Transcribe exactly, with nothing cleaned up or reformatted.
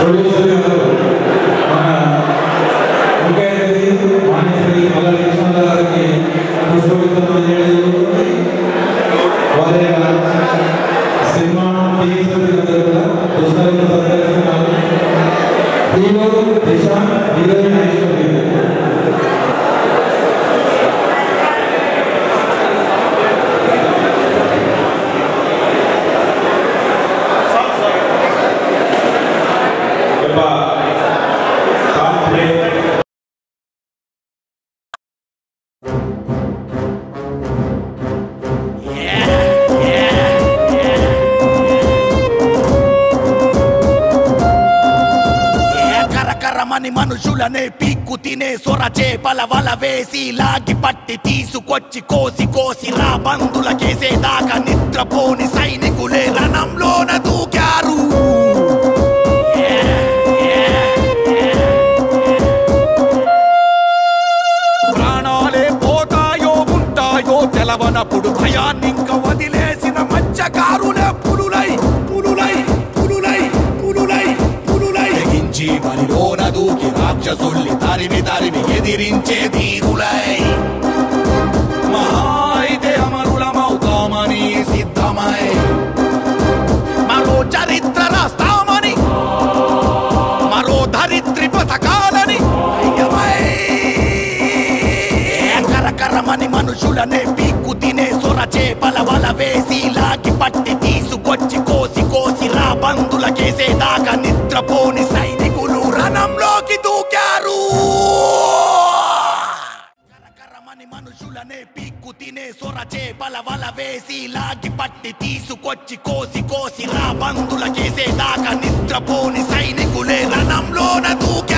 మనుషులనే పీక్కు తినే సొర చేపల వల వేసి లాగి పట్టి తీసుకొచ్చి కోసి కోసి రా బంధులకేసేదాకా నిద్రపోని సైనికులే రణంలోన దూకారు. ప్రాణాలే పోతాయో ఉంటాయో తెలవనప్పుడు భయాన్నింక వదిలేసిన మత్స్యకారులే పులులై పులులై పులులై పులులై పులులై తెగించి బలిలోన దూకి రాక్షసుల్ని తరిమి తరిమి ఎదిరించే ధీరులై మహా అయితే అమరులమవుతామని సిద్ధమై మరో చరిత్ర రాస్తామని మరో ధరిత్రి పథకాలని కరకరమని మనుషులనే పీక్కు తినే సొర చేపల వల వేసి లాగి పట్టి తీసుకొచ్చి కోసి కోసి రా బంధులకేసేదాకా నిద్రపోని సైనికులు రణంలోకి దూకారు. కరకరమని మనుషులనే పీక్కు తినే సొర చేపల వల వేసి లాగి పట్టి తీసుకొచ్చి కోసి కోసి రా బంధులకేసేదాకా నిద్రపోని సైనికులే రణంలోన దూకారు.